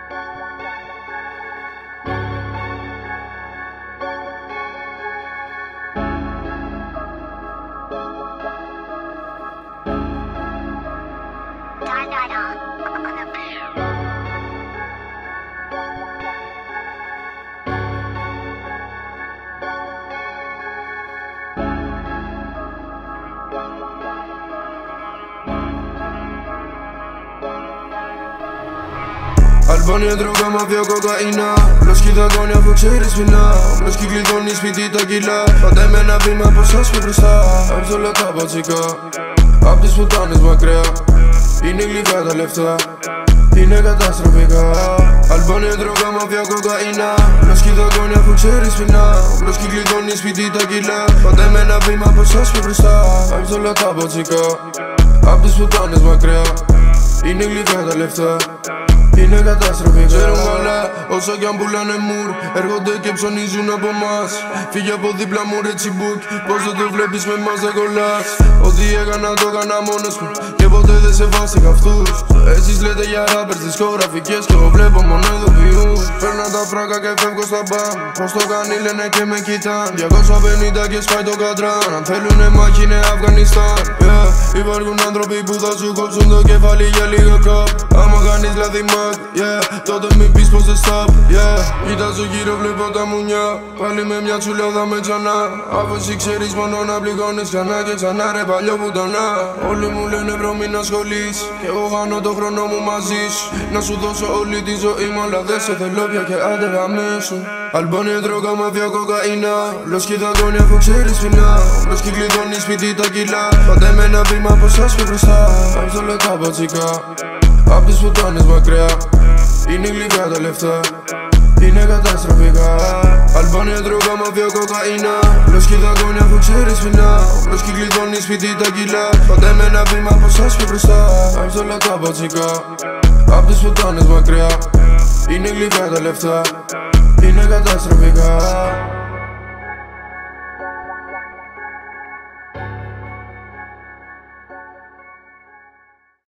Αλβάνια, δρόγα, μαφία, κοκαίνα. Μπλόσκι δαγκώνει αφού ξέρεις φινά. Μπλόσκι κλειδώνει σπίτι τα κιλά. Πάντα με ένα βήμα από σας πιο μπροστά. Απ' όλα τα μπατσικά, απ' τις πουτάνες μακριά. Είναι γλυκά τα λεφτά, είναι καταστροφικά. Αλβάνια, δρόγα, μαφία, κοκαίνα. Μπλόσκι δαγκώνει αφού ξέρεις φινά. Μπλόσκι κλειδώνει σπίτι τα κιλά. Πάντα με ένα βήμα από σας πιο μπροστά. Απ' όλα τα μπατσικά, απ' τις πουτάνες μακριά. Είναι γλυκά τα λεφτά, είναι καταστροφή. Ξέρουν καλά, όσο κι αν πουλάνε μουρ, έρχονται και ψωνίζουν από μας. Φύγε από δίπλα μου ρε τσιμπούκ, πως δεν το βλέπεις με μας δεν κολλάς. Ό,τι έκανα το έκανα μόνος μου και ποτέ δεν σεβάστηκα αυτούς. Εσείς λέτε για rappers δισκογραφικές και εγώ βλέπω μόνο ειδοποιούς. Παίρνα τα φράγκα και φεύγω στα μπαμ, πως το κάνει λένε και με κοιτάν. 250 και σπάει το κατράν, αν θέλουνε μάχη είναι Αφγανιστάν. Υπάρχουν άνθρωποι που θα σου κόψουν το κεφάλι για λίγο καπ. Άμα κάνεις λάθη τότε μην πεις πως δεν stop, Κοιτάζω γύρω βλέπω τα μουνιά. Πάλι με μια τσουλιά θα με ξανά. Αφού εσύ ξέρεις μόνο να πληγώνεις ξανά και ξανά ρε παλιό πουτανά. Όλοι μου λένε μπρο μην ασχολείς, κι εγώ χάνω το χρόνο μου μαζί σου. Να σου δώσω όλη τη ζωή μου αλλά δεν σε θέλω πια και άντε γαμίσου. Αλβάνια, δρόγα, μαφία, κοκαίνα. Μπλόσκι δαγκώνει αφού ξέρεις φινά. Μπλόσκι κλειδώνει σπίτι τα κιλά. Πάντα με ένα βήμα από σας πιο μπροστά. Απ' όλα τα μπατσικά, απ' τις πουτάνες μακριά. Είναι γλυκά τα λεφτά, είναι καταστροφικά. Αλβάνια, δρόγα, μαφία, κοκαίνα. Μπλόσκι δαγκώνει αφού ξέρεις φινά. Μπλόσκι κλειδώνει σπίτι τα κιλά. Πάντα με ένα βήμα από σας πιο μπροστά. Απ' όλα τα μπατσικά, απ' τις πουτάνες μακριά. Είναι γλυκά τα λεφτά, είναι καταστροφικά.